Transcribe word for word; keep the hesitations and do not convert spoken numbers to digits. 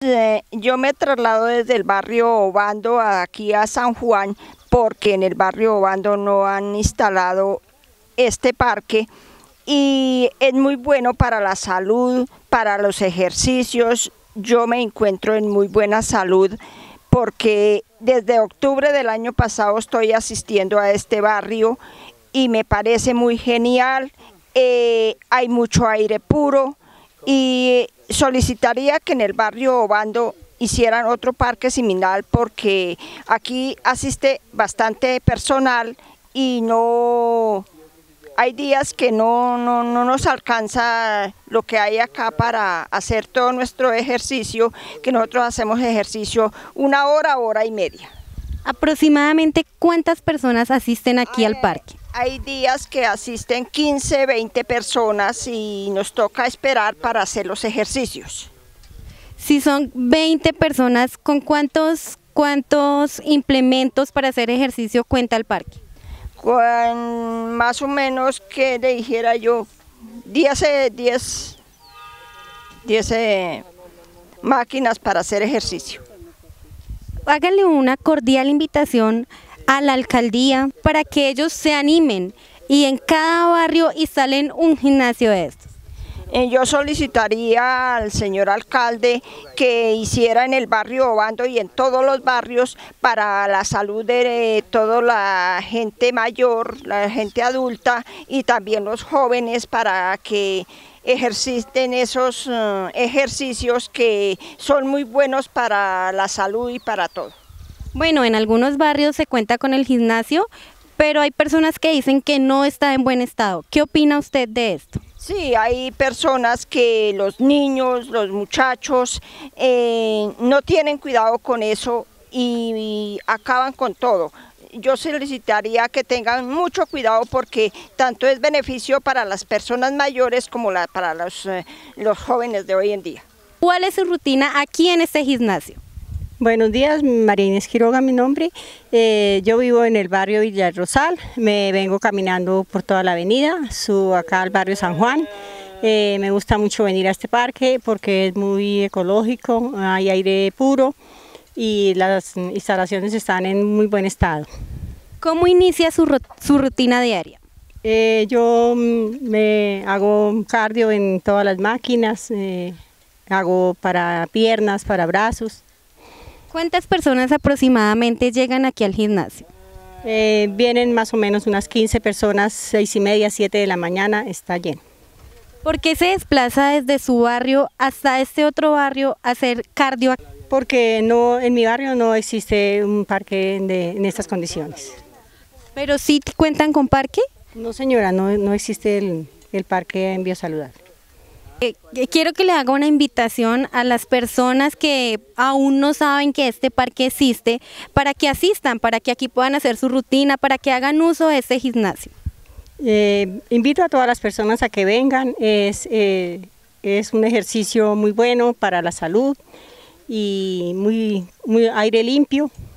Eh, yo me traslado desde el barrio Obando aquí a San Juan porque en el barrio Obando no han instalado este parque y es muy bueno para la salud, para los ejercicios. Yo me encuentro en muy buena salud porque desde octubre del año pasado estoy asistiendo a este barrio y me parece muy genial. Eh, hay mucho aire puro y solicitaría que en el barrio Obando hicieran otro parque similar porque aquí asiste bastante personal y no hay días que no, no, no nos alcanza lo que hay acá para hacer todo nuestro ejercicio, que nosotros hacemos ejercicio una hora, hora y media. ¿Aproximadamente cuántas personas asisten aquí al parque? Hay días que asisten quince, veinte personas y nos toca esperar para hacer los ejercicios. Si son veinte personas, ¿con cuántos, cuántos implementos para hacer ejercicio cuenta el parque? Con más o menos, que le dijera yo, diez, diez, diez máquinas para hacer ejercicio. Háganle una cordial invitación a la alcaldía para que ellos se animen y en cada barrio instalen un gimnasio de estos. Yo solicitaría al señor alcalde que hiciera en el barrio Obando y en todos los barrios para la salud de toda la gente mayor, la gente adulta y también los jóvenes para que ejerciten esos uh, ejercicios que son muy buenos para la salud y para todo. Bueno, en algunos barrios se cuenta con el gimnasio, pero hay personas que dicen que no está en buen estado. ¿Qué opina usted de esto? Sí, hay personas que los niños, los muchachos eh, no tienen cuidado con eso y, y acaban con todo. Yo solicitaría que tengan mucho cuidado porque tanto es beneficio para las personas mayores como la, para los, eh, los jóvenes de hoy en día. ¿Cuál es su rutina aquí en este gimnasio? Buenos días, María Inés Quiroga mi nombre. Eh, yo vivo en el barrio Villarrosal, me vengo caminando por toda la avenida, subo acá al barrio San Juan. Eh, me gusta mucho venir a este parque porque es muy ecológico, hay aire puro y las instalaciones están en muy buen estado. ¿Cómo inicia su, su rutina diaria? Eh, yo me hago cardio en todas las máquinas, eh, hago para piernas, para brazos. ¿Cuántas personas aproximadamente llegan aquí al gimnasio? Eh, vienen más o menos unas quince personas, seis y media, siete de la mañana, está lleno. ¿Por qué se desplaza desde su barrio hasta este otro barrio a hacer cardio? Porque no, en mi barrio no existe un parque de, en estas condiciones. ¿Pero sí cuentan con parque? No señora, no, no existe el, el parque en Biosaludable. Eh, quiero que le haga una invitación a las personas que aún no saben que este parque existe, para que asistan, para que aquí puedan hacer su rutina, para que hagan uso de este gimnasio. Eh, invito a todas las personas a que vengan, es, eh, es un ejercicio muy bueno para la salud y muy, muy aire limpio.